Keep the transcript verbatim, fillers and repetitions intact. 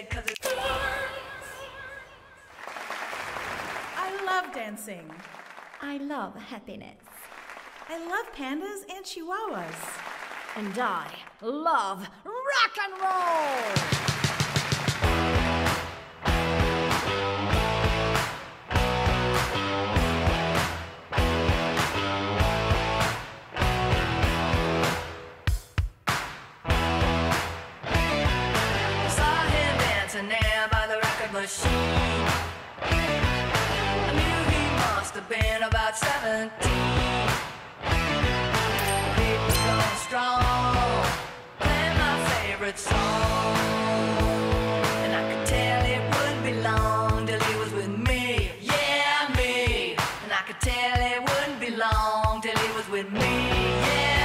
dead, cause it's... I love dancing. I love happiness. I love pandas and chihuahuas. And I love rock and roll! There by the record machine, I knew he must have been about seventeen. The beat was going strong, playing my favorite song, and I could tell it wouldn't be long till he was with me, yeah me. And I could tell it wouldn't be long till he was with me, yeah.